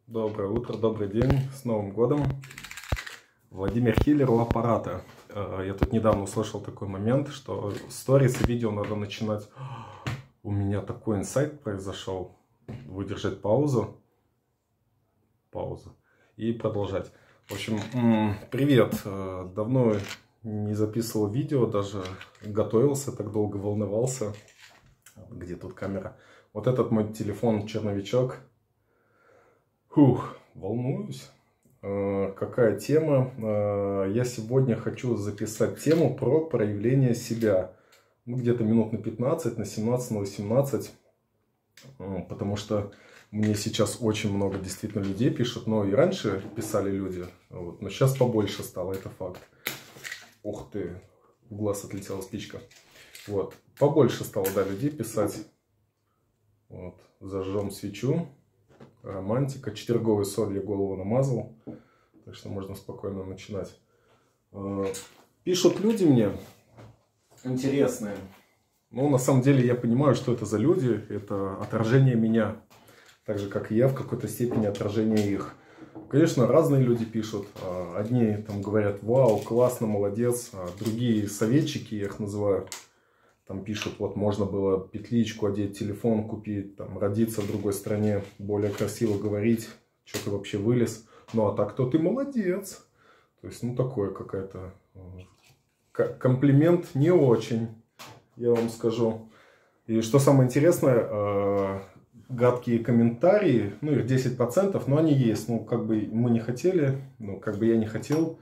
Доброе утро, добрый день, с Новым годом. Владимир Хиллер у аппарата. Я тут недавно услышал такой момент, что сторис и видео надо начинать. У меня такой инсайт произошел. Выдержать паузу и продолжать. В общем, привет. Давно не записывал видео, даже готовился, так долго волновался. Где тут камера? Вот этот мой телефон черновичок. Волнуюсь. Какая тема? Я сегодня хочу записать тему про проявление себя. Где-то минут на 15, на 17, на 18. Потому что мне сейчас очень много действительно людей пишут. Но и раньше писали люди. Вот, но сейчас побольше стало, это факт. Ух ты, в глаз отлетела спичка. Вот, побольше стало, да, людей писать. Вот, зажжем свечу. Романтика. Четверговой соль я голову намазал. Так что можно спокойно начинать. Пишут люди мне интересные. Но на самом деле я понимаю, что это за люди. Это отражение меня. Так же, как и я, в какой-то степени отражение их. Конечно, разные люди пишут. Одни там говорят: вау, классно, молодец. А другие советчики, я их называю. Там пишут: вот можно было петличку одеть, телефон купить, там, родиться в другой стране, более красиво говорить, что ты вообще вылез. Ну а так, то ты молодец. То есть, ну такое какая-то комплимент не очень, я вам скажу. И что самое интересное, гадкие комментарии, ну их 10%, но они есть. Ну как бы мы не хотели, ну как бы я не хотел.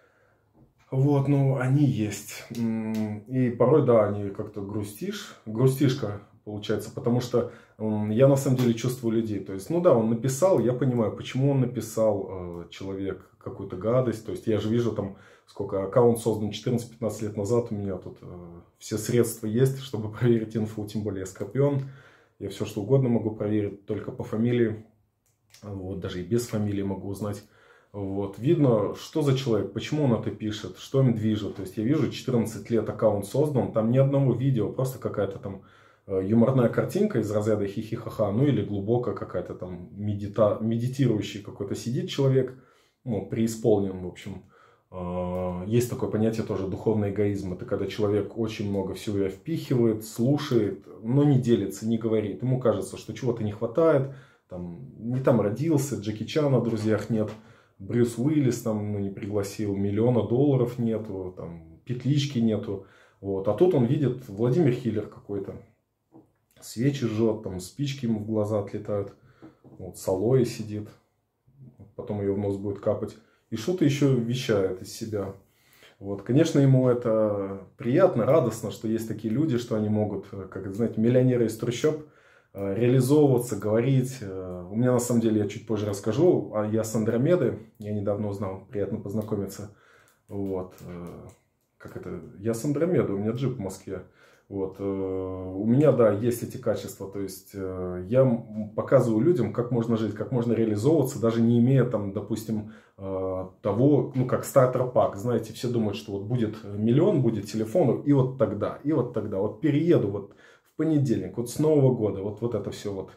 Вот, ну, они есть. И порой, да, они как-то грустишка получается, потому что я на самом деле чувствую людей. То есть, ну да, он написал, я понимаю, почему он написал, человек, какую-то гадость. То есть, я же вижу там, сколько аккаунт создан 14-15 лет назад, у меня тут все средства есть, чтобы проверить инфу, тем более я Скорпион. Я все что угодно могу проверить, только по фамилии, вот, даже и без фамилии могу узнать. Вот, видно, что за человек, почему он это пишет, что им движет. То есть я вижу, 14 лет аккаунт создан, там ни одного видео, просто какая-то там юморная картинка из разряда хихи-ха-ха, ну или глубокая какая-то там медитирующий какой-то сидит человек, ну, преисполнен, в общем. Есть такое понятие тоже, духовный эгоизм. Это когда человек очень много всего впихивает, слушает, но не делится, не говорит. Ему кажется, что чего-то не хватает, там, не там родился, Джеки Чана в друзьях нет. Брюс Уиллис там, ну, не пригласил, $1 миллиона нету, там, петлички нету. Вот. А тут он видит Владимир Хиллер какой-то. Свечи жжет, там спички ему в глаза отлетают. Вот, с алоэ сидит. Потом ее в нос будет капать. И что-то еще вещает из себя. Вот. Конечно, ему это приятно, радостно, что есть такие люди, что они могут, как знаете, миллионеры из трущоб, реализовываться, говорить. У меня на самом деле, я чуть позже расскажу, я с Андромеды, я недавно узнал, приятно познакомиться. Вот. Как это? Я с Андромеды, у меня джип в Москве. Вот. У меня, да, есть эти качества, то есть я показываю людям, как можно жить, как можно реализовываться, даже не имея там, допустим, того, ну как стартер-пак, знаете, все думают, что вот будет миллион, будет телефон, и вот тогда, вот перееду, вот в понедельник, вот с Нового года, вот это все,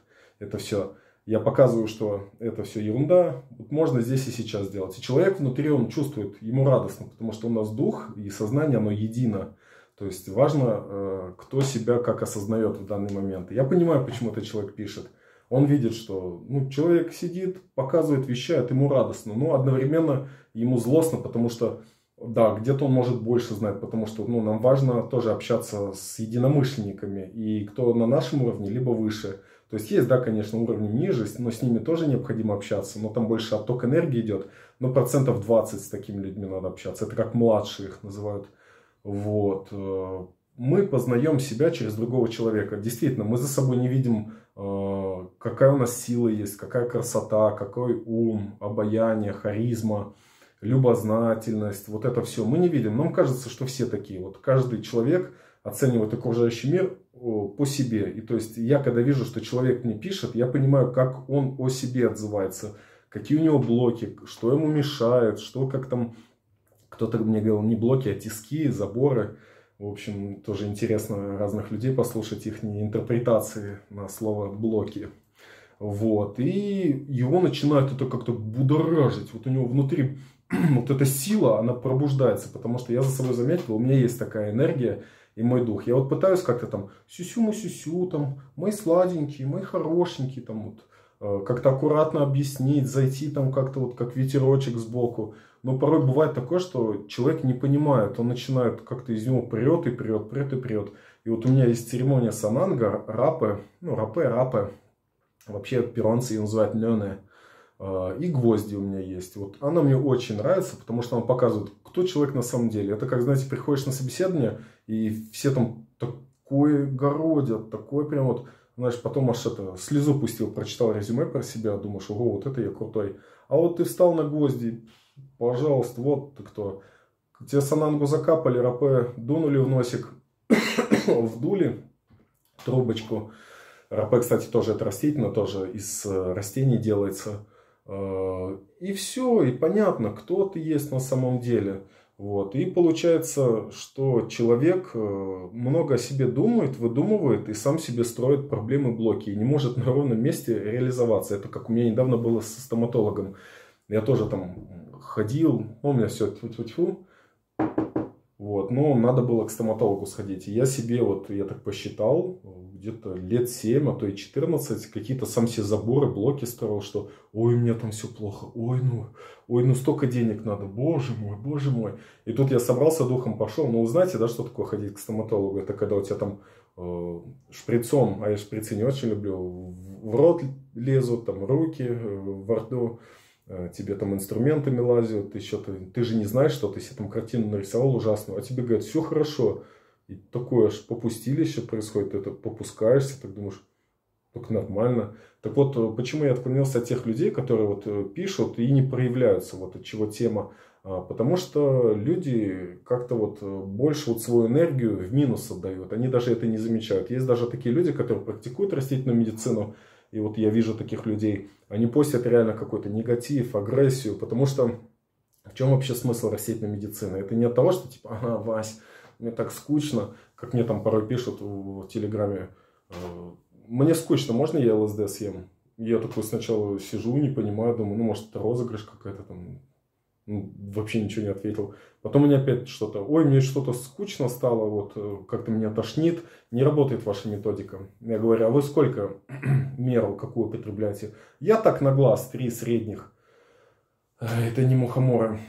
я показываю, что это все ерунда, вот можно здесь и сейчас делать. И человек внутри, он чувствует, ему радостно, потому что у нас дух и сознание, оно едино. То есть важно, кто себя как осознает в данный момент. Я понимаю, почему этот человек пишет. Он видит, что ну, человек сидит, показывает, вещает, ему радостно, но одновременно ему злостно, потому что, да, где-то он может больше знать, потому что ну, нам важно тоже общаться с единомышленниками, и кто на нашем уровне, либо выше. То есть есть, да, конечно, уровни ниже, но с ними тоже необходимо общаться, но там больше отток энергии идет, но 20% с такими людьми надо общаться. Это как младшие их называют. Вот. Мы познаем себя через другого человека. Действительно, мы за собой не видим, какая у нас сила есть, какая красота, какой ум, обаяние, харизма, любознательность. Вот это все мы не видим. Нам кажется, что все такие. Вот каждый человек оценивает окружающий мир по себе. И то есть я, когда вижу, что человек мне пишет, я понимаю, как он о себе отзывается, какие у него блоки, что ему мешает, что как там... Кто-то мне говорил, не блоки, а тиски, заборы. В общем, тоже интересно разных людей послушать их интерпретации на слово блоки. Вот, и его начинает это как-то будоражить. Вот у него внутри вот эта сила, она пробуждается, потому что я за собой заметил, у меня есть такая энергия и мой дух. Я вот пытаюсь как-то там сюсю, там, мои сладенькие, мои хорошенькие, там вот, как-то аккуратно объяснить, зайти там как-то вот как ветерочек сбоку. Но порой бывает такое, что человек не понимает, он начинает как-то из него прет и прет, прет и прет. И вот у меня есть церемония сананга, рапе, ну рапе, вообще перуанцы ее называют нёне. И гвозди у меня есть. Вот она мне очень нравится, потому что она показывает, кто человек на самом деле. Это как, знаете, приходишь на собеседование, и все там такое городят, такое прям вот, знаешь, потом аж это, слезу пустил, прочитал резюме про себя, думаешь, ого, вот это я крутой. А вот ты встал на гвозди, пожалуйста, вот ты кто. Тебе санангу закапали, рапе дунули в носик, вдули трубочку. Рапе, кстати, тоже это растительно, тоже из растений делается. И все, и понятно, кто ты есть на самом деле. Вот. И получается, что человек много о себе думает, выдумывает и сам себе строит проблемы, блоки. И не может на ровном месте реализоваться. Это как у меня недавно было со стоматологом. Я тоже там ходил, у меня все тьфу-тьфу-тьфу. Вот, но надо было к стоматологу сходить. И я себе, вот, я так посчитал, где-то лет 7, а то и 14, какие-то сам себе заборы, блоки строил, что ой, у меня там все плохо, ой, ну столько денег надо, боже мой, боже мой. И тут я собрался духом, пошел. Ну, вы знаете, да, что такое ходить к стоматологу? Это когда у тебя там шприцом, а я шприцы не очень люблю, в рот лезут, там руки, во рту. Тебе там инструментами лазят, ты же не знаешь, что ты себе там картину нарисовал ужасную, а тебе говорят, все хорошо. И такое аж попустилище происходит, ты это попускаешься, так думаешь, так нормально. Так вот, почему я отклонился от тех людей, которые вот пишут и не проявляются, вот от чего тема. Потому что люди как-то вот больше вот свою энергию в минус отдают, они даже это не замечают. Есть даже такие люди, которые практикуют растительную медицину, и вот я вижу таких людей, они постят реально какой-то негатив, агрессию, потому что в чем вообще смысл растительной медицины? Это не от того, что типа, ага, Вась, мне так скучно, как мне там порой пишут в Телеграме, мне скучно, можно я ЛСД съем? Я такой сначала сижу, не понимаю, думаю, ну может это розыгрыш какая-то там, ну, вообще ничего не ответил. Потом мне опять что-то, ой, мне что-то скучно стало, вот как-то меня тошнит, не работает ваша методика. Я говорю, а вы сколько меру какую употребляете? Я так на глаз, 3 средних. Это не мухоморы.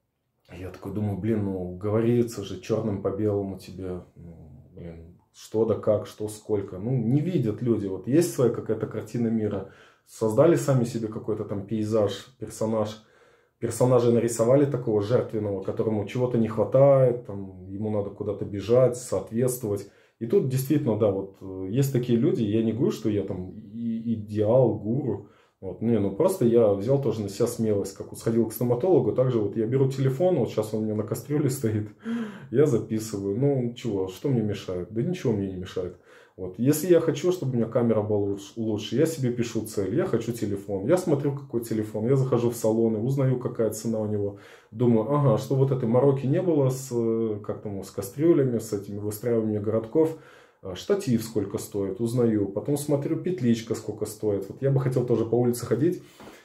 Я такой думаю, блин, ну говорится же черным по белому тебе, ну, блин, что да как, что сколько. Ну не видят люди, вот есть своя какая-то картина мира, создали сами себе какой-то там пейзаж, персонажа нарисовали такого жертвенного, которому чего-то не хватает, там, ему надо куда-то бежать, соответствовать. И тут действительно, да, вот есть такие люди, я не говорю, что я там идеал, гуру. Вот, не, ну просто я взял тоже на себя смелость, как вот сходил к стоматологу, также вот я беру телефон, вот сейчас он у меня на кастрюле стоит, я записываю, ну чего, что мне мешает? Да ничего мне не мешает. Вот. Если я хочу, чтобы у меня камера была лучше, я себе пишу цель, я хочу телефон, я смотрю, какой телефон, я захожу в салоны, узнаю, какая цена у него, думаю, ага, что вот этой мороки не было с, как там, с кастрюлями, с этими выстраиваниями городков, штатив сколько стоит, узнаю, потом смотрю, петличка сколько стоит. Вот я бы хотел тоже по улице ходить,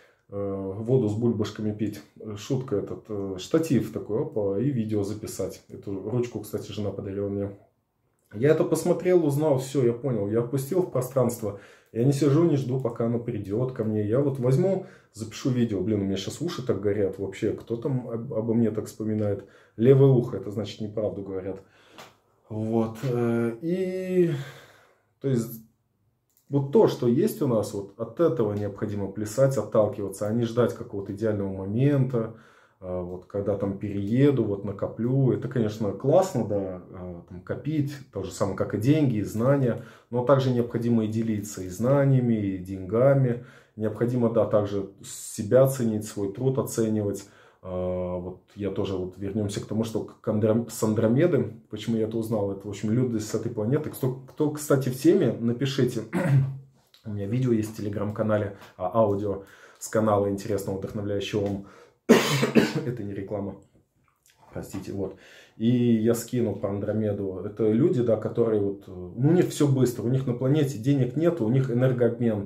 воду с бульбашками пить, шутка этот, штатив такой, опа, и видео записать. Эту ручку, кстати, жена подарила мне. Я это посмотрел, узнал, все, я понял, я опустил в пространство. Я не сижу, не жду, пока оно придет ко мне. Я вот возьму, запишу видео. Блин, у меня сейчас уши так горят вообще. Кто там обо мне так вспоминает? Левое ухо, это значит неправду говорят. Вот. И, то есть, вот то, что есть у нас, вот от этого необходимо плясать, отталкиваться, а не ждать какого-то идеального момента. Вот когда там перееду, вот накоплю, это, конечно, классно, да, там, копить, то же самое, как и деньги, и знания, но также необходимо и делиться и знаниями, и деньгами, необходимо, да, также себя ценить, свой труд оценивать. Вот я тоже, вот вернемся к тому, что с Андромеды, почему я это узнал, это, в общем, люди с этой планеты. Кто, кстати, в теме, напишите, у меня видео есть в телеграм-канале, аудио с канала интересного, вдохновляющего вам. Это не реклама, простите, вот. И я скинул про Андромеду. Это люди, да, которые вот, ну, у них все быстро, у них на планете денег нет, у них энергообмен. И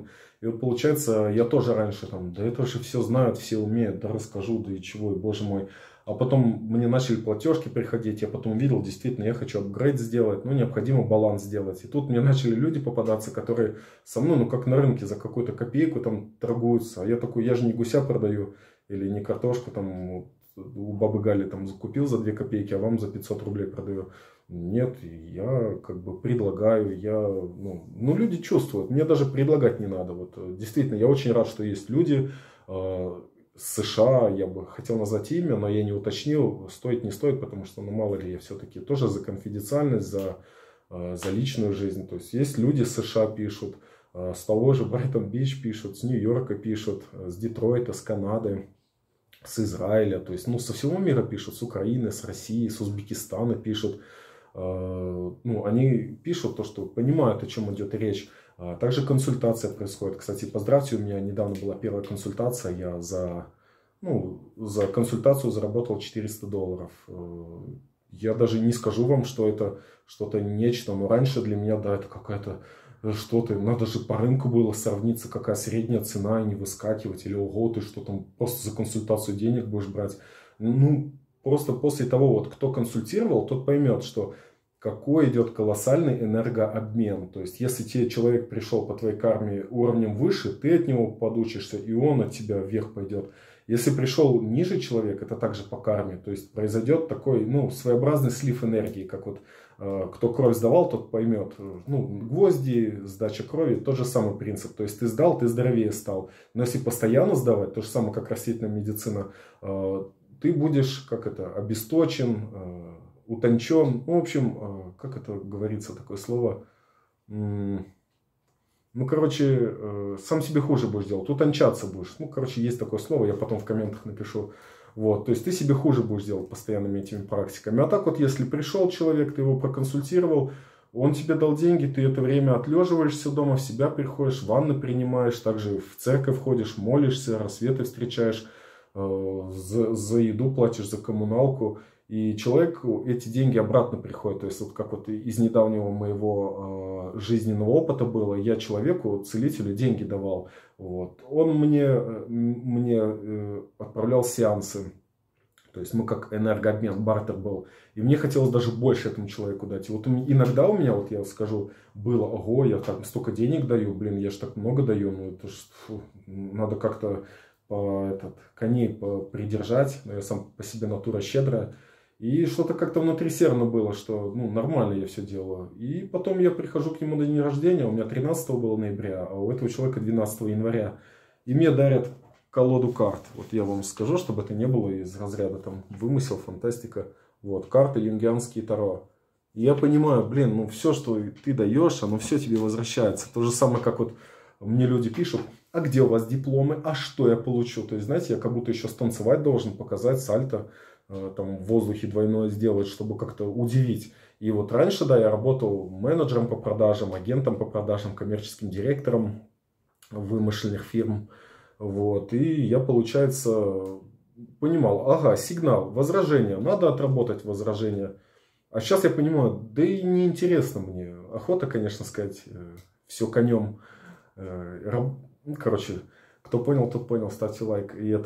И вот получается, я тоже раньше там, да это же все знают, все умеют, да расскажу, да и чего, и боже мой. А потом мне начали платежки приходить, я потом видел, действительно, я хочу апгрейд сделать, ну, необходимо баланс сделать. И тут мне начали люди попадаться, которые со мной, ну, как на рынке, за какую-то копейку там торгуются. А я такой, я же не гуся продаю, или не картошку там у бабы Гали там закупил за 2 копейки, а вам за 500 рублей продаю. Нет, я как бы предлагаю, ну, люди чувствуют, мне даже предлагать не надо. Вот, действительно, я очень рад, что есть люди, США, я бы хотел назвать имя, но я не уточнил, стоит, не стоит, потому что, ну, мало ли, я все-таки тоже за конфиденциальность, за личную жизнь. То есть, есть люди с США пишут, с того же Брайтон-Бич пишут, с Нью-Йорка пишут, с Детройта, с Канады, с Израиля, то есть, ну, со всего мира пишут, с Украины, с России, с Узбекистана пишут. Ну, они пишут то, что понимают, о чем идет речь. Также консультация происходит. Кстати, поздравьте, у меня недавно была первая консультация. Я за консультацию заработал $400. Я даже не скажу вам, что это что-то нечто. Но раньше для меня, да, это какая-то что-то. Надо же по рынку было сравниться, какая средняя цена, и не выскакивать. Или ого, ты что там просто за консультацию денег будешь брать. Ну, просто после того, вот, кто консультировал, тот поймет, что какой идет колоссальный энергообмен. То есть, если тебе человек пришел по твоей карме уровнем выше, ты от него подучишься, и он от тебя вверх пойдет. Если пришел ниже человек, это также по карме. То есть, произойдет такой, ну, своеобразный слив энергии. Как вот, кто кровь сдавал, тот поймет. Ну, гвозди, сдача крови, тот же самый принцип. То есть, ты сдал, ты здоровее стал. Но если постоянно сдавать, то же самое, как растительная медицина, ты будешь, как это, обесточен, утончен, ну, в общем, как это говорится, такое слово, ну, короче, сам себе хуже будешь делать, утончаться будешь, ну, короче, есть такое слово, я потом в комментах напишу, вот, то есть ты себе хуже будешь делать постоянными этими практиками, а так вот, если пришел человек, ты его проконсультировал, он тебе дал деньги, ты это время отлеживаешься дома, в себя приходишь, ванны принимаешь, также в церковь ходишь, молишься, рассветы встречаешь, за еду платишь, за коммуналку. И человеку эти деньги обратно приходят. То есть, вот как вот из недавнего моего жизненного опыта было, я человеку, целителю, деньги давал. Вот. Он мне отправлял сеансы. То есть, мы как энергообмен, бартер был. И мне хотелось даже больше этому человеку дать. И вот иногда у меня, вот я скажу, было, ого, я так столько денег даю, блин, я же так много даю. Ну, это ж, надо как-то коней придержать. Но я сам по себе натура щедрая. И что-то как-то внутри серно было, что ну, нормально я все делаю. И потом я прихожу к нему на день рождения, у меня 13 было ноября, а у этого человека 12 января. И мне дарят колоду карт. Вот я вам скажу, чтобы это не было из разряда там вымысел, фантастика. Вот, карты юнгианские таро. И я понимаю, блин, ну все, что ты даешь, оно все тебе возвращается. То же самое, как вот мне люди пишут, а где у вас дипломы, а что я получу? То есть, знаете, я как будто еще станцевать должен, показать сальто. Там в воздухе двойное сделать, чтобы как-то удивить. И вот раньше, да, я работал менеджером по продажам, агентом по продажам, коммерческим директором вымышленных фирм. Вот. И я, получается, понимал, ага, сигнал, возражение, надо отработать возражение. А сейчас я понимаю, да и неинтересно мне. Охота, конечно, сказать, все конем. Короче, кто понял, тот понял, ставьте лайк. И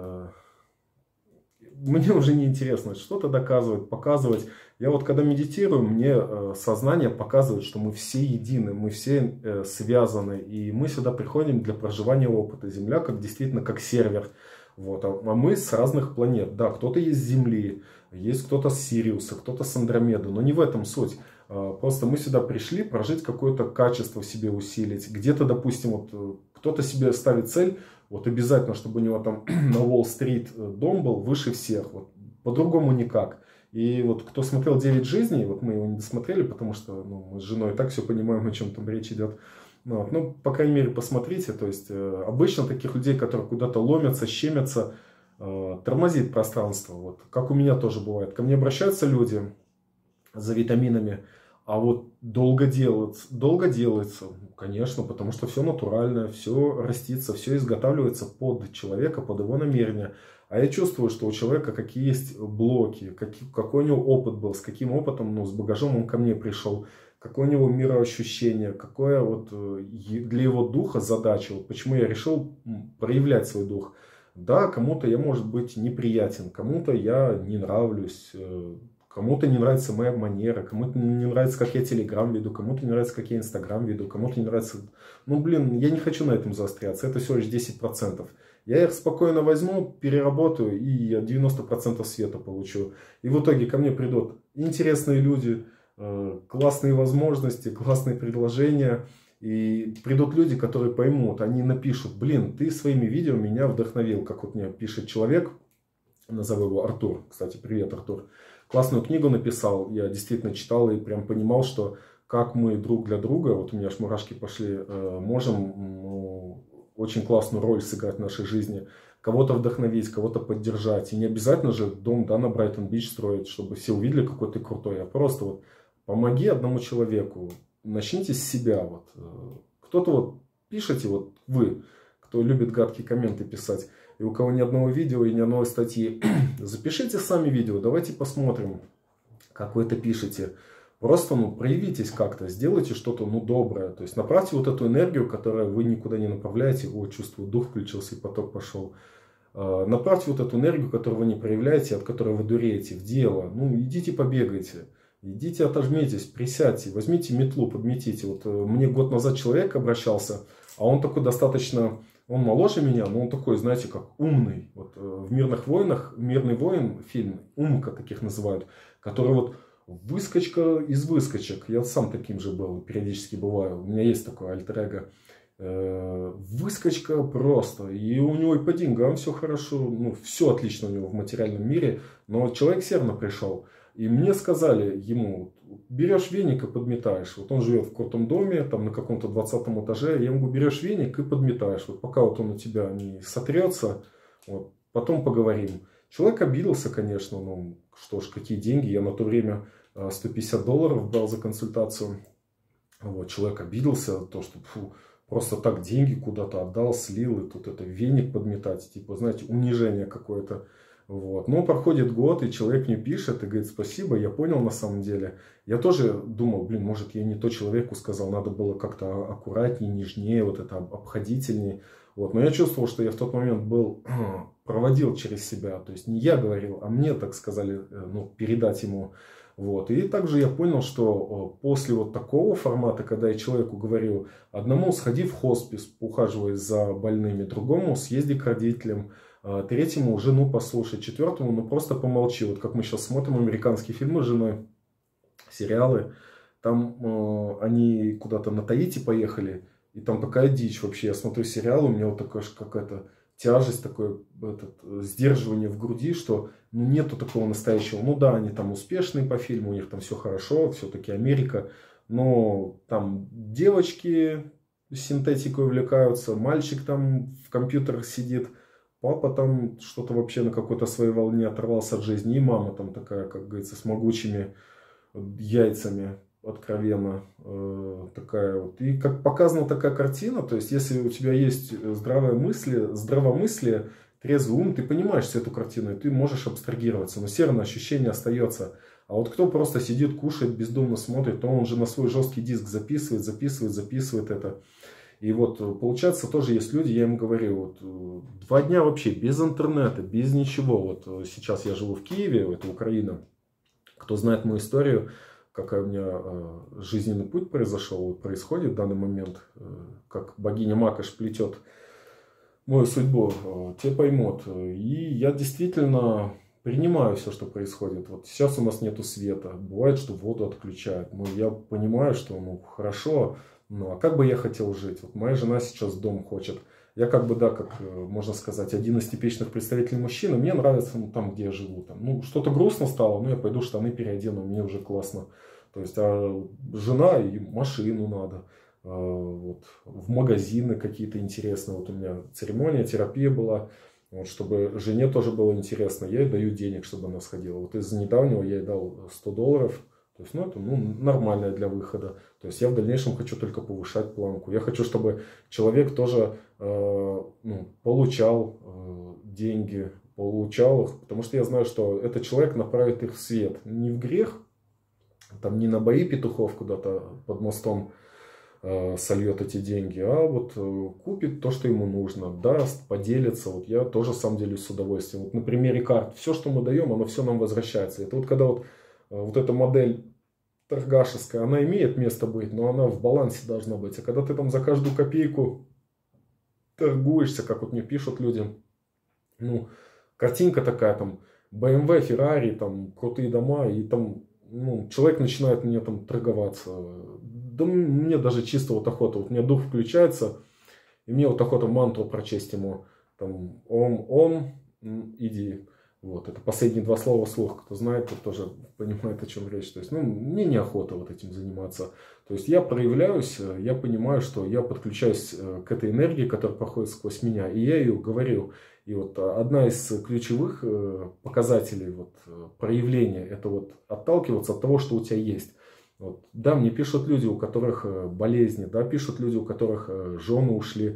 мне уже не интересно что-то доказывать, показывать. Я вот когда медитирую, мне сознание показывает, что мы все едины, мы все связаны. И мы сюда приходим для проживания опыта. Земля как действительно как сервер. Вот. А мы с разных планет. Да, кто-то есть с Земли, есть кто-то с Сириуса, кто-то с Андромеды. Но не в этом суть. Просто мы сюда пришли прожить какое-то качество в себе усилить. Где-то, допустим, вот кто-то себе ставит цель, вот обязательно, чтобы у него там на Уолл-стрит дом был выше всех. Вот, по-другому никак. И вот кто смотрел 9 жизней, вот мы его не досмотрели, потому что ну, мы с женой и так все понимаем, о чем там речь идет. Ну, по крайней мере, посмотрите. То есть, обычно таких людей, которые куда-то ломятся, щемятся, тормозит пространство. Вот, как у меня тоже бывает. Ко мне обращаются люди за витаминами, а вот долго делается, конечно, потому что все натуральное, все растится, все изготавливается под человека, под его намерения. А я чувствую, что у человека какие есть блоки, какой у него опыт был, с каким опытом, ну, с багажом он ко мне пришел. какое у него мироощущение, какое вот для его духа задача, вот почему я решил проявлять свой дух. Да, кому-то я, может быть, неприятен, кому-то я не нравлюсь, кому-то не нравится моя манера, кому-то не нравится, как я Телеграм веду, кому-то не нравится, как я Инстаграм веду, кому-то не нравится... Ну, блин, я не хочу на этом заостряться, это всего лишь 10%. Я их спокойно возьму, переработаю, и я 90% света получу. И в итоге ко мне придут интересные люди, классные возможности, классные предложения. И придут люди, которые поймут, они напишут: блин, ты своими видео меня вдохновил. Как вот мне пишет человек, назову его Артур. Кстати, привет, Артур. Классную книгу написал, я действительно читал и прям понимал, что как мы друг для друга, вот у меня аж мурашки пошли, можем очень классную роль сыграть в нашей жизни. Кого-то вдохновить, кого-то поддержать. И не обязательно же дом, да, на Брайтон-Бич строить, чтобы все увидели, какой ты крутой. А просто вот помоги одному человеку. Начните с себя. Вот. Кто-то вот пишете, вот вы, кто любит гадкие комменты писать, и у кого ни одного видео и ни одной статьи, запишите сами видео, давайте посмотрим, как вы это пишете. Просто, проявитесь как-то, сделайте что-то, доброе. То есть направьте вот эту энергию, которую вы никуда не направляете. О, чувствую, дух включился и поток пошел. Направьте вот эту энергию, которую вы не проявляете, от которой вы дуреете, в дело. Идите побегайте. Идите, отожмитесь, присядьте, возьмите метлу, подметите. Вот мне год назад человек обращался, а он такой достаточно, он моложе меня, но он такой, знаете, как умный. Вот в «Мирных войнах», «Мирный воин» фильм, умка таких называют, который вот выскочка из выскочек. Я сам таким же был, периодически бываю. У меня есть такое альтер-эго. Выскочка просто. И у него и по деньгам все хорошо, все отлично у него в материальном мире. Но человек все равно пришел. И мне сказали ему: берешь веник и подметаешь. Вот он живет в крутом доме, там на каком-то 20 этаже. Я ему: берешь веник и подметаешь. Вот пока вот он у тебя не сотрется, вот, потом поговорим. Человек обиделся, конечно. Что ж, какие деньги. Я на то время $150 брал за консультацию. Вот, человек обиделся, то, что просто так деньги куда-то отдал, слил, и тут это веник подметать. Типа, знаете, унижение какое-то. Вот. Но проходит год, и человек мне пишет и говорит: спасибо, я понял на самом деле. Я тоже думал, может, я не то человеку сказал, надо было как-то аккуратнее, нежнее, вот это обходительнее. Вот. Но я чувствовал, что я в тот момент проводил через себя. То есть не я говорил, а мне так сказали, передать ему. Вот. И также я понял, что после вот такого формата, когда я человеку говорю: одному сходи в хоспис, поухаживай за больными, другому съезди к родителям, третьему жену послушай, четвертому просто помолчи. Вот как мы сейчас смотрим американские фильмы с женой, сериалы, там они куда-то на Таити поехали, и там такая дичь вообще. Я смотрю сериал, у меня вот такая какая-то тяжесть, такое сдерживание в груди, что нету такого настоящего. Да, они там успешные по фильму, у них там все хорошо, все-таки Америка, но там девочки синтетикой увлекаются, мальчик там в компьютерах сидит, папа там что-то вообще на какой-то своей волне оторвался от жизни, и мама там такая, как говорится, с могучими яйцами, откровенно такая вот. И как показана такая картина, то есть если у тебя есть здравомыслие, трезвый ум, ты понимаешь всю эту картину, и ты можешь абстрагироваться, но все равно ощущение остается. А вот кто просто сидит, кушает, бездумно смотрит, то он же на свой жесткий диск записывает это. И вот получается, тоже есть люди, я им говорю, 2 дня вообще без интернета, без ничего. Вот сейчас я живу в Киеве, это Украина. Кто знает мою историю, какой у меня жизненный путь произошел, происходит в данный момент, как богиня Макаш плетет мою судьбу, те поймут. И я действительно принимаю все, что происходит. Вот сейчас у нас нету света, бывает, что воду отключают. Но я понимаю, что хорошо, а как бы я хотел жить? Вот моя жена сейчас дом хочет. Я как можно сказать, один из типичных представителей мужчины. Мне нравится там, где я живу. Что-то грустно стало, я пойду штаны переодену, мне уже классно. То есть, а жена и машину надо. Вот, в магазины какие-то интересные. Вот у меня церемония, терапия была. Вот, чтобы жене тоже было интересно. Я ей даю денег, чтобы она сходила. Вот из-за недавнего я ей дал $100. То есть, это нормально для выхода. То есть я в дальнейшем хочу только повышать планку. Я хочу, чтобы человек тоже получал деньги, получал их. Потому что я знаю, что этот человек направит их в свет. Не в грех, там не на бои петухов куда-то под мостом сольет эти деньги, а вот купит то, что ему нужно, даст, поделится. Вот я тоже, на самом деле, с удовольствием. Вот на примере карт, все, что мы даем, оно все нам возвращается. Это вот когда вот эта модель торгашеская, она имеет место быть, но она в балансе должна быть. А когда ты там за каждую копейку торгуешься, как вот мне пишут люди, ну, картинка такая, там, BMW, Ferrari, там, крутые дома, и там, ну, человек начинает мне там торговаться. Да мне даже чисто вот охота, вот у меня дух включается, и мне вот охота мантру прочесть ему, там, ом, иди. Вот, это последние два слова вслух, кто знает, тот тоже понимает, о чем речь. То есть, ну, мне неохота вот этим заниматься. То есть, я проявляюсь, я понимаю, что я подключаюсь к этой энергии, которая проходит сквозь меня, и я ее говорю. И вот одна из ключевых показателей вот, проявления, это вот отталкиваться от того, что у тебя есть. Вот, да, мне пишут люди, у которых болезни, да, пишут люди, у которых жены ушли,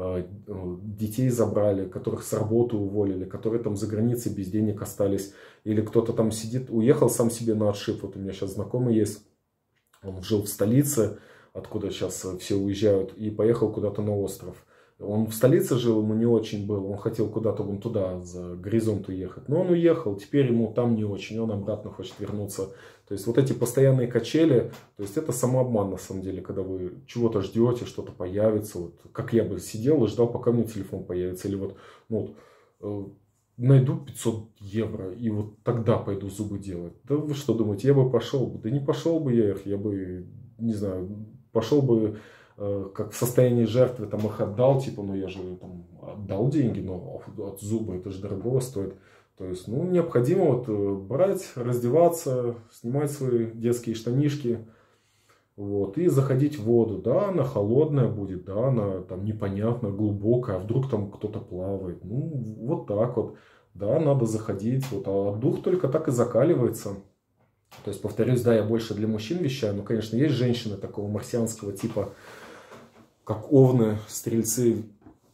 детей забрали, которых с работы уволили, которые там за границей без денег остались, или кто-то там сидит, уехал сам себе на отшиб. Вот у меня сейчас знакомый есть, он жил в столице, откуда сейчас все уезжают, и поехал куда-то на остров. Он в столице жил, ему не очень было, он хотел куда-то вон туда, за горизонт уехать. Но он уехал, теперь ему там не очень, он обратно хочет вернуться. То есть вот эти постоянные качели, то есть это самообман на самом деле, когда вы чего-то ждете, что-то появится. Вот, как я бы сидел и ждал, пока мне телефон появится. Или вот, ну, вот найду 500 евро и вот тогда пойду зубы делать. Да вы что думаете, я бы пошел бы? Да не пошел бы я бы, не знаю, пошел бы как в состоянии жертвы, там их отдал, типа, ну я же там отдал деньги, но от зуба это же дорого стоит. То есть, ну, необходимо вот брать, раздеваться, снимать свои детские штанишки, вот, и заходить в воду. Да, она холодная будет, да, она там непонятно глубокая, а вдруг там кто-то плавает. Ну, вот так вот. Да, надо заходить, вот, а дух только так и закаливается. То есть, повторюсь, да, я больше для мужчин вещаю, но, конечно, есть женщины такого марсианского типа, как овны, стрельцы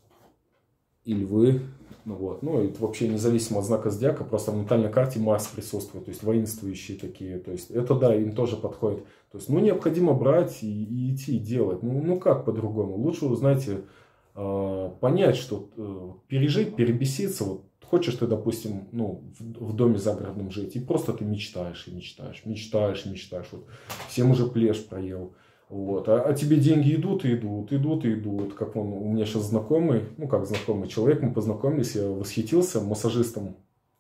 и львы. Ну, вот. Ну, это вообще независимо от знака зодиака, просто в натальной карте Марс присутствует, то есть воинствующие такие. То есть это, да, им тоже подходит. То есть, ну, необходимо брать и идти и делать. Ну как по-другому? Лучше, вы знаете, понять, что пережить, перебеситься. Вот, хочешь ты, допустим, ну, в доме загородном жить, и просто ты мечтаешь и мечтаешь, мечтаешь и мечтаешь. Вот, всем уже плешь проел. Вот. А тебе деньги идут и идут, идут и идут. Как он, у меня сейчас знакомый, ну как знакомый человек, мы познакомились, я восхитился массажистом.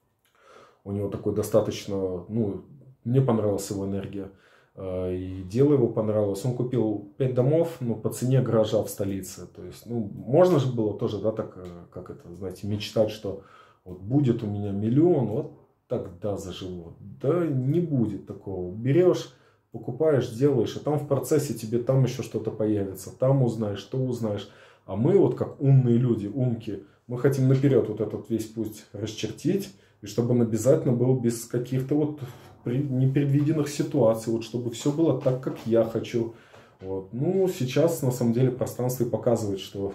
У него такой достаточно, ну, мне понравилась его энергия. И дело его понравилось. Он купил 5 домов, ну, по цене гаража в столице. То есть, ну, можно же было тоже, да, так, как это, знаете, мечтать, что вот будет у меня миллион, вот тогда заживу. Да не будет такого. Берешь, покупаешь, делаешь, и там в процессе тебе там еще что-то появится, там узнаешь, что узнаешь. А мы вот как умные люди, умки, мы хотим наперед вот этот весь путь расчертить, и чтобы он обязательно был без каких-то вот непредвиденных ситуаций, вот чтобы все было так, как я хочу. Вот. Ну, сейчас на самом деле пространство и показывает, что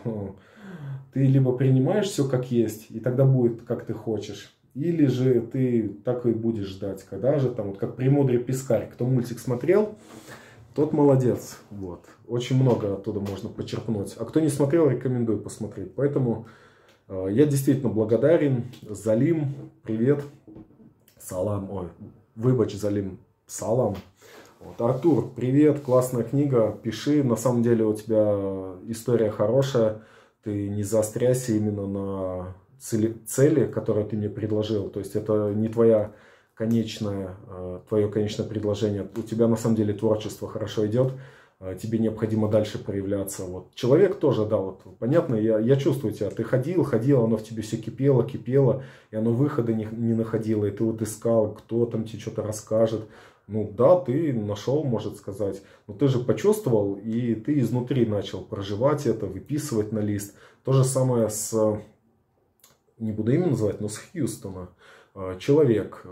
ты либо принимаешь все как есть, и тогда будет как ты хочешь. Или же ты так и будешь ждать, когда же там, вот как «Премудрый пескарь». Кто мультик смотрел, тот молодец. Вот. Очень много оттуда можно почерпнуть. А кто не смотрел, рекомендую посмотреть. Поэтому я действительно благодарен. Залим, привет. Салам, ой, выбач, Залим, салам. Вот. Артур, привет, классная книга, пиши. На самом деле у тебя история хорошая. Ты не заостряйся именно на цели, которые ты мне предложил. То есть это не твое конечное предложение. У тебя на самом деле творчество хорошо идет. Тебе необходимо дальше проявляться. Вот. Человек тоже, да, вот, понятно, я чувствую тебя. Ты ходил, оно в тебе все кипело, и оно выхода не находило. И ты вот искал, кто там тебе что-то расскажет. Ну да, ты нашел, может сказать. Но ты же почувствовал, и ты изнутри начал проживать это, выписывать на лист. То же самое с... не буду имя называть, но с Хьюстона. Человек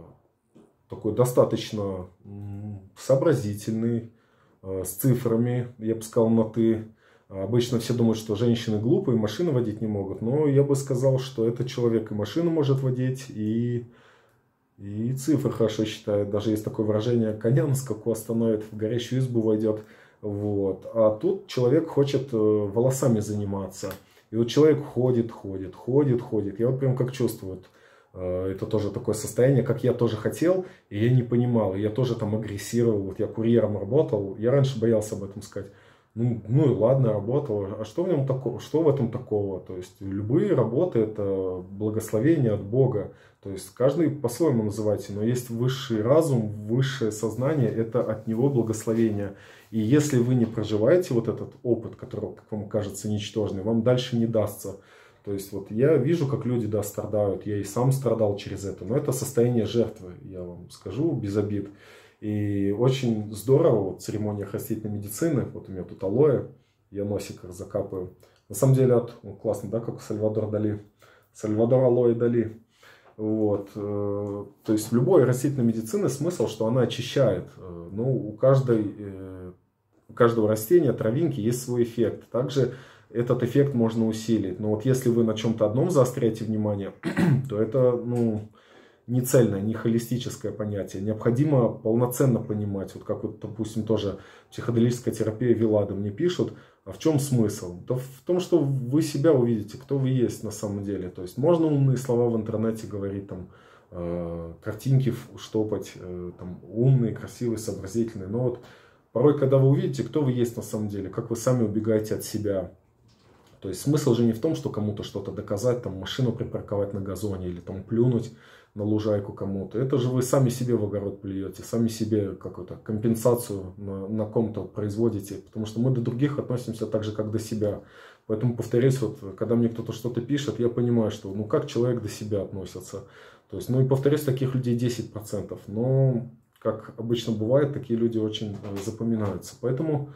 такой достаточно сообразительный, с цифрами, я бы сказал, на «ты». Обычно все думают, что женщины глупые, машины водить не могут. Но я бы сказал, что этот человек и машину может водить, и И цифры хорошо считает. Даже есть такое выражение: коня на скаку остановит, в горящую избу войдет. Вот. А тут человек хочет волосами заниматься. И вот человек ходит. Я вот прям как чувствую. Это тоже такое состояние, как я тоже хотел, и я не понимал. Я тоже там агрессировал. Вот я курьером работал. Я раньше боялся об этом сказать. Ну и ладно, работал. А что в нем такого? Что в этом такого? То есть любые работы — это благословение от Бога. То есть каждый по-своему называйте, но есть высший разум, высшее сознание — это от него благословение. И если вы не проживаете вот этот опыт, который, как вам кажется, ничтожный, вам дальше не дастся. То есть вот я вижу, как люди, да, страдают, я и сам страдал через это, но это состояние жертвы, я вам скажу без обид. И очень здорово, вот церемония растительной медицины, вот у меня тут алоэ, я носик закапываю. На самом деле, классно, да, как у Сальвадор Дали, Сальвадор Алоэ Дали. Вот. То есть в любой растительной медицине смысл, что она очищает. Ну, у каждого растения, травинки есть свой эффект. Также этот эффект можно усилить. Но вот если вы на чем-то одном заостряете внимание, то это, ну, не цельное, не холистическое понятие. Необходимо полноценно понимать. Вот как вот, допустим, тоже психоделическая терапия Вилада мне пишут. А в чем смысл? Да в том, что вы себя увидите, кто вы есть на самом деле. То есть можно умные слова в интернете говорить, там, картинки штопать, там, умные, красивые, сообразительные. Но вот порой, когда вы увидите, кто вы есть на самом деле, как вы сами убегаете от себя. То есть смысл же не в том, что кому-то что-то доказать, там, машину припарковать на газоне или там плюнуть на лужайку кому-то. Это же вы сами себе в огород плюете, сами себе какую-то компенсацию на ком-то производите. Потому что мы до других относимся так же, как до себя. Поэтому, повторюсь, вот, когда мне кто-то что-то пишет, я понимаю, что ну как человек до себя относится. То есть, ну и повторюсь, таких людей 10%. Но, как обычно бывает, такие люди очень запоминаются. Поэтому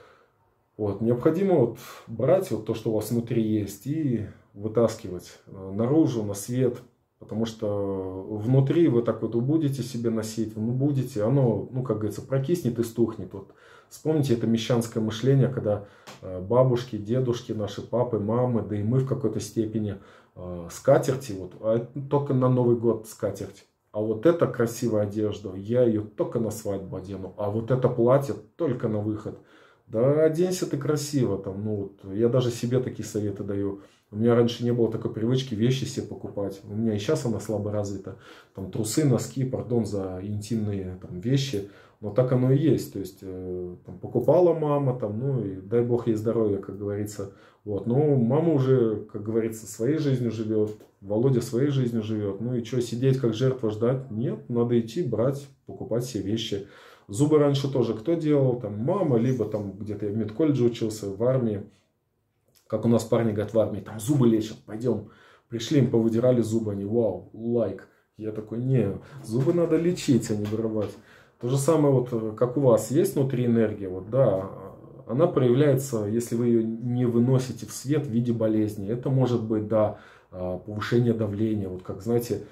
вот, необходимо вот брать вот то, что у вас внутри есть, и вытаскивать наружу, на свет. Потому что внутри вы так вот будете себе носить, ну будете, оно, ну как говорится, прокиснет и стухнет. Вот вспомните это мещанское мышление, когда бабушки, дедушки, наши папы, мамы, да и мы в какой-то степени скатерти, вот, а только на Новый год скатерть. А вот эта красивая одежда, я ее только на свадьбу одену, а вот это платье только на выход. Да оденься ты красиво, там, ну вот, я даже себе такие советы даю. У меня раньше не было такой привычки вещи себе покупать. У меня и сейчас она слабо развита. Там трусы, носки, пардон, за интимные там, вещи. Но так оно и есть. То есть там, покупала мама, там, ну и дай бог ей здоровья, как говорится. Вот. Но мама уже, как говорится, своей жизнью живет. Володя своей жизнью живет. Ну и что, сидеть как жертва ждать? Нет, надо идти, брать, покупать все вещи. Зубы раньше тоже кто делал? Там мама, либо там где-то я в медколледже учился, в армии. Как у нас парни говорят в армии, там зубы лечат, пойдем. Пришли, им повыдирали зубы, они, вау, лайк. Я такой, не, зубы надо лечить, а не вырывать. То же самое, вот, как у вас есть внутри энергия, вот, да, она проявляется, если вы ее не выносите в свет в виде болезни. Это может быть, да, повышение давления, вот как, знаете,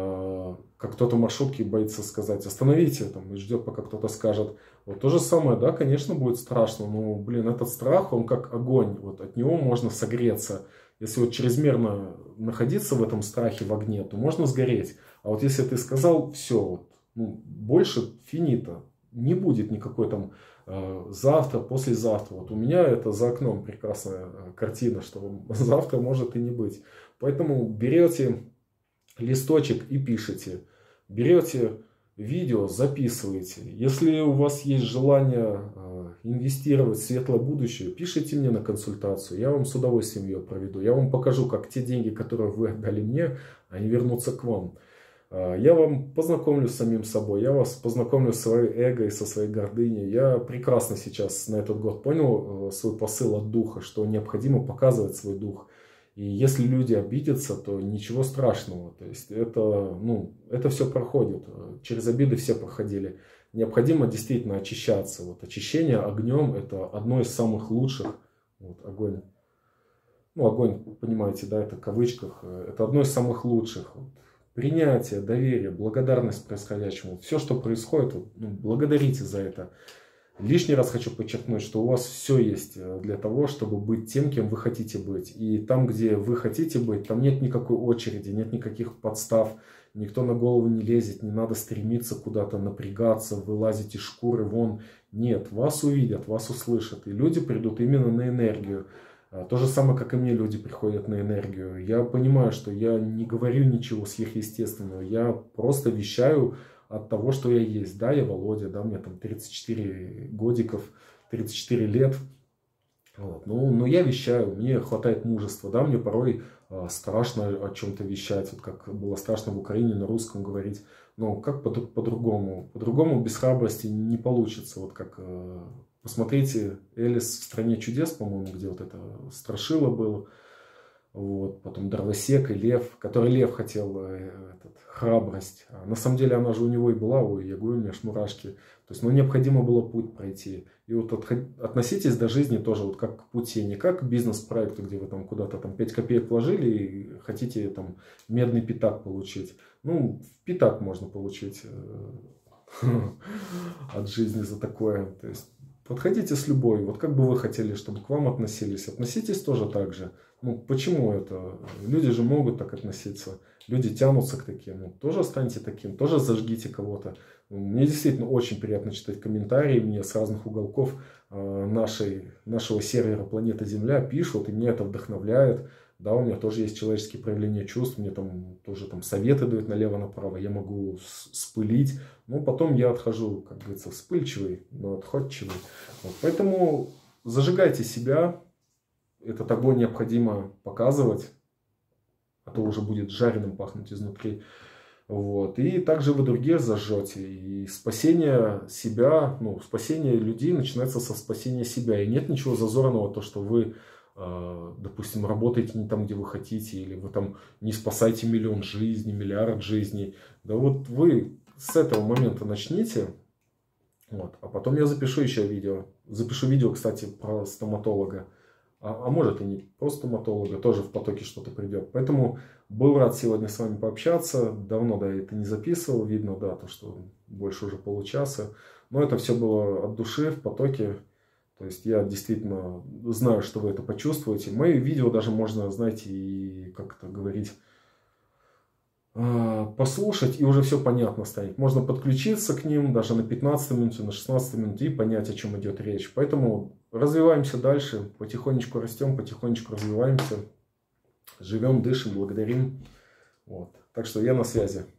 как кто-то в маршрутке боится сказать, остановите, там, и ждет, пока кто-то скажет. Вот то же самое, да, конечно, будет страшно, но, блин, этот страх, он как огонь, вот от него можно согреться. Если вот чрезмерно находиться в этом страхе, в огне, то можно сгореть. А вот если ты сказал, все, вот, ну, больше финита, не будет никакой там завтра, послезавтра. Вот у меня это за окном прекрасная картина, что завтра может и не быть. Поэтому берете листочек и пишите. Берете видео, записываете. Если у вас есть желание инвестировать в светлое будущее, пишите мне на консультацию. Я вам с удовольствием ее проведу. Я вам покажу, как те деньги, которые вы отдали мне, они вернутся к вам. Я вам познакомлю с самим собой. Я вас познакомлю с своей эго и со своей гордыней. Я прекрасно сейчас на этот год понял свой посыл от духа, что необходимо показывать свой дух. И если люди обидятся, то ничего страшного. То есть это, ну, это все проходит. Через обиды все проходили. Необходимо действительно очищаться. Вот очищение огнем — это одно из самых лучших. Вот, огонь. Ну, огонь, понимаете, да, это в кавычках. Это одно из самых лучших. Вот, принятие, доверие, благодарность происходящему. Все, что происходит, вот, ну, благодарите за это. Лишний раз хочу подчеркнуть, что у вас все есть для того, чтобы быть тем, кем вы хотите быть. И там, где вы хотите быть, там нет никакой очереди, нет никаких подстав, никто на голову не лезет, не надо стремиться куда-то напрягаться, вылазить из шкуры вон. Нет, вас увидят, вас услышат. И люди придут именно на энергию. То же самое, как и мне люди приходят на энергию. Я понимаю, что я не говорю ничего сверхъестественного, я просто вещаю от того, что я есть. Да, я Володя, да, мне там 34 годиков, 34 лет. Вот. Но я вещаю, мне хватает мужества, да, мне порой страшно о чем-то вещать, вот как было страшно в Украине на русском говорить. Но как по-другому? По-другому без храбрости не получится. Вот как посмотрите Элис в «Стране чудес», по-моему, где вот это страшило было. Вот, потом Дровосек и Лев, который Лев хотел храбрость. А на самом деле она же у него и была, ой, я говорю, у меня аж мурашки. То есть, ну, необходимо было путь пройти. И вот относитесь до жизни тоже вот как к пути, не как к бизнес-проекту, где вы там куда-то там 5 копеек вложили и хотите там медный пятак получить. Ну, пятак можно получить от жизни за такое. То есть, подходите с любой, вот как бы вы хотели, чтобы к вам относились. Относитесь тоже так же. Ну, почему это? Люди же могут так относиться. Люди тянутся к таким. Ну, тоже станьте таким, тоже зажгите кого-то. Мне действительно очень приятно читать комментарии. Мне с разных уголков нашего сервера «Планета Земля» пишут, и меня это вдохновляет. Да, у меня тоже есть человеческие проявления чувств. Мне там тоже там советы дают налево-направо. Я могу спылить. Но потом я отхожу, как говорится, вспыльчивый, но отходчивый. Вот. Поэтому зажигайте себя. Этот огонь необходимо показывать, а то уже будет жареным пахнуть изнутри. Вот. И также вы других зажжете. И спасение себя, ну, спасение людей начинается со спасения себя. И нет ничего зазорного, то, что вы, допустим, работаете не там, где вы хотите, или вы там не спасаете миллион жизней, миллиард жизней. Да вот вы с этого момента начните. Вот. А потом я запишу еще видео. Запишу видео, кстати, про стоматолога. А может и не про стоматолога, тоже в потоке что-то придет. Поэтому был рад сегодня с вами пообщаться. Давно, да, это не записывал. Видно, да, то, что больше уже получаса. Но это все было от души, в потоке. То есть я действительно знаю, что вы это почувствуете. Мои видео даже можно, знаете, и как это говорить, послушать, и уже все понятно станет. Можно подключиться к ним даже на 15 минуте, на 16 минуте и понять, о чем идет речь. Поэтому развиваемся дальше, потихонечку растем, потихонечку развиваемся, живем, дышим, благодарим. Вот. Так что я на связи.